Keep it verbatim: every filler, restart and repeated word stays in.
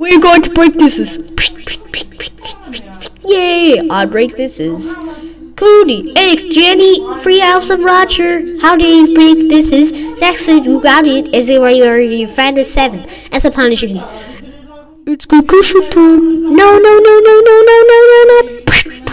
We're going to break this. Yay! I'll break this. Cody, X, Jenny, Free House of Roger. How do you break this? Jackson, you got it. As it where you find a seven. As a punishment. It's concussion time. No, no, no, no, no, no, no, no, no.